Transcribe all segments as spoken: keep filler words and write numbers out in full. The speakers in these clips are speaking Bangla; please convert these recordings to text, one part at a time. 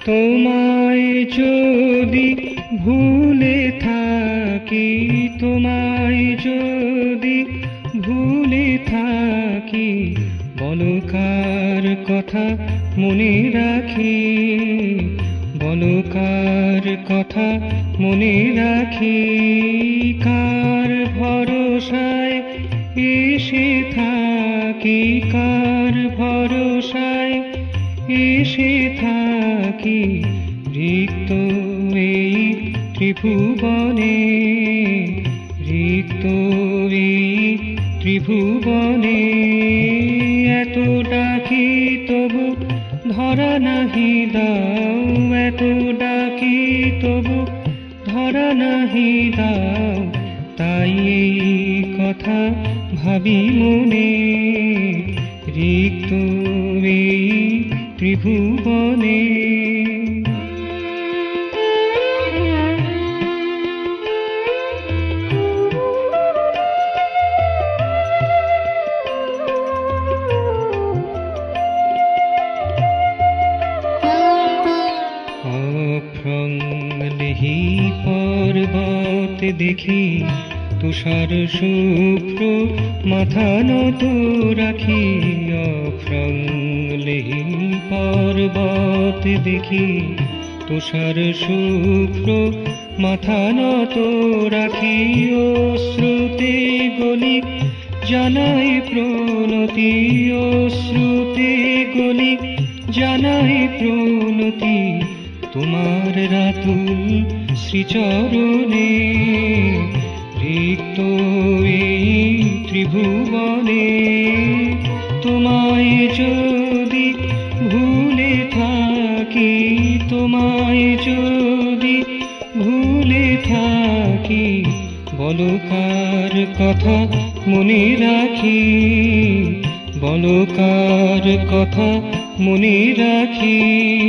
তোমায় যদি ভুলে থাকি, তোমায় যদি ভুলে থাকি, বলো কার কথা মনে রাখি, বলো কার কথা মনে রাখি। কার ভরসায় এসে থাকি, কার ভরসায় এসে থাকি, রিক্ত এই ত্রিভুবনে, রিক্ত এই ত্রিভুবনে। এত ডাকি তবু ধরা নাহি দাও, এত ডাকি তবু ধরা নাহি দাও, তাই এই কথা ভাবি মনে, রিক্ত এই ত্রিভুবনে। অফ্রংলেহি পর্বত দেখি, তুষার শুভ্র মাথা নত রাখি। অফ্রংলেহি পর্বত দেখি, তুষার শুভ্র মাথা নত রাখি। অশ্রুতে গলি জানাই প্রণতি, অশ্রুতে গলি জানাই প্রণতি, তোমার রাতুল শ্রীচরণে, রিক্ত এই ত্রিভুবনে। তোমায় যদি ভুলে থাকি, তোমায় যদি ভুলে থাকি, বলো কার কথা মনে রাখি, বলো কার কথা মনে রাখি।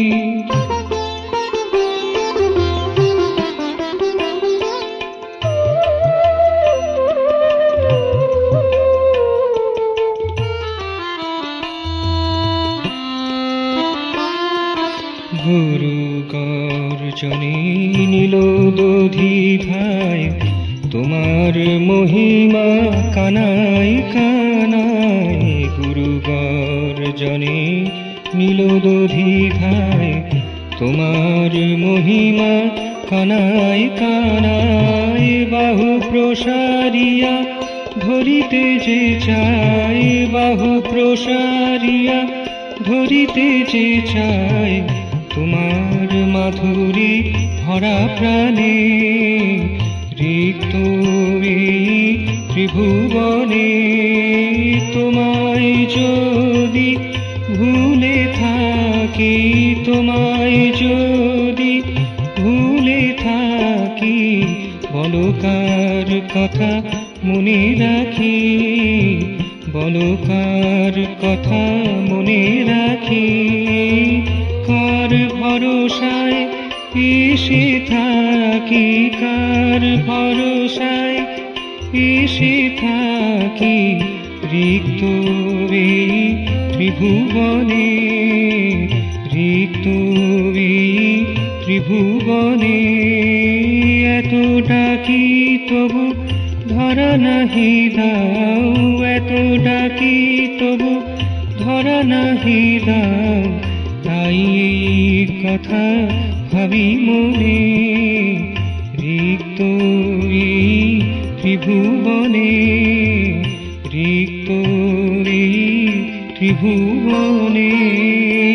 গুরু গর্জনে নীল দধি ভাই, তোমার মহিমা কানাই কানাই। গুরু গর্জনে নীল দধি ভাই, তোমার মহিমা কানাই কানাই। বাহু প্রসারিয়া ধরিতে যে চাই, বাহু প্রসারিয়া ধরিতে যে চাই, তোমার মাধুরী ভরা প্রাণে, রিক্ত এই ত্রিভুবনে। তোমায় যদি ভুলে থাকি, তোমায় যদি ভুলে থাকি, বলো কার কথা মনে রাখি, বলো কার কথা মনে রাখি। কার ভরসায় এসে থাকি, কার ভরসায় এসে থাকি, রিক্ত এই ত্রিভুবনে, রিক্ত এই ত্রিভুবনে। এত ডাকি তবু ধরা নাহি দাও, এত ডাকি তবু ধরা নাহি দাও, তাই এই কথা ভাবি মনে, রিক্ত এই ত্রিভুবনে, রিক্ত এই ত্রিভুবনে।